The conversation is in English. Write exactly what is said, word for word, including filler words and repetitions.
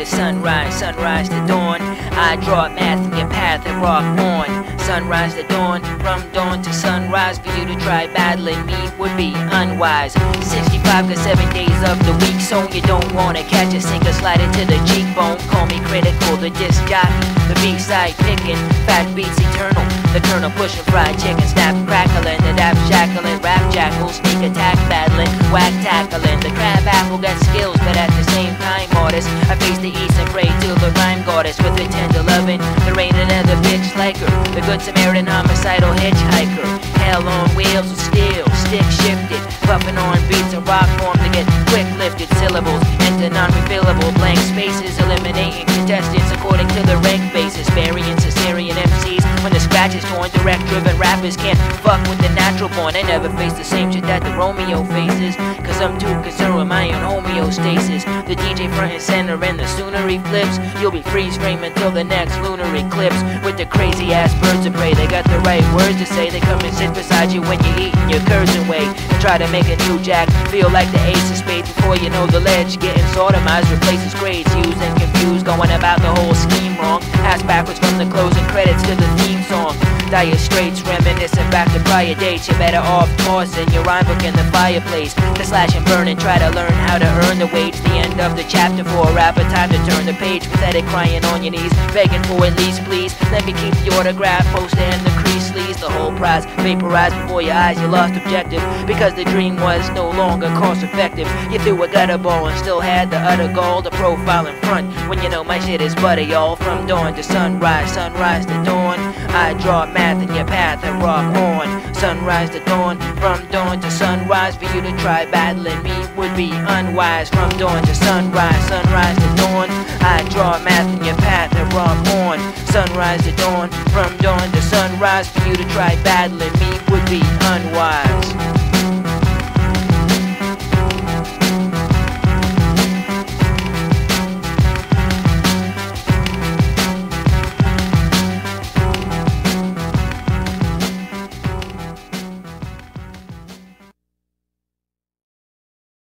to sunrise, sunrise to dawn. I draw math in your path and rock on. Sunrise to dawn, from dawn to sunrise. For you to try battling me would be unwise. Sixty-five cause seven days of the week, so you don't wanna catch a sinker slide into the cheekbone. Call me critical, the disc jockey, the B-side picking, fat beats eternal. The colonel pushing fried chicken, snap crackling, the dap shackling, rap jackal, sneak attack battling, whack tackling. The crab apple got skills, but at the same time artist. I face the east and pray to the rhyme goddess with a tender loving. The rain and other bitch like her, the good Samaritan homicidal hitchhiker. Hell on wheels of steel, stick shifted, puffing on beats and rock form to get quick lifted syllables into non-refillable blank spaces, eliminating contestants according to the rank basis. Burying Caesarean M Cs when the scratch is torn. Direct driven rappers can't fuck with the natural born. I never face the same shit that the Romeo faces, cause I'm too concerned with my own homeostasis. The D J front and center, and the sooner he flips, you'll be freeze frame until the next lunar eclipse. With the crazy ass birds of prey, they got the right words to say. They come and sit beside you when you're eating your curds and whey, and try to make a new jack feel like the ace of spades. Before you know the ledge getting sodomized, replaces grades, used and confused, going about the whole scheme wrong. Ass backwards from the closing credits to the theme song. Dire straits, reminiscing back to prior dates. You're better off tossing your rhyme book in the fireplace. To slash and burn and try to learn how to earn the wage. The end of the chapter for a rapper, time to turn the page. Pathetic, crying on your knees, begging for at least please let me keep the autograph, poster and the crease sleeves. The whole prize vaporized before your eyes, you lost objective, because the dream was no longer cost effective. You threw a gutter ball and still had the utter goal. The profile in front, when you know my shit is butter, y'all. From dawn to sunrise, sunrise to dawn. I draw math in your path and rock on. Sunrise to dawn, from dawn to sunrise. For you to try battling me would be unwise. From dawn to sunrise, sunrise to dawn. I draw math in your path and rock on. Sunrise to dawn, from dawn to sunrise. For you to try battling me would be unwise.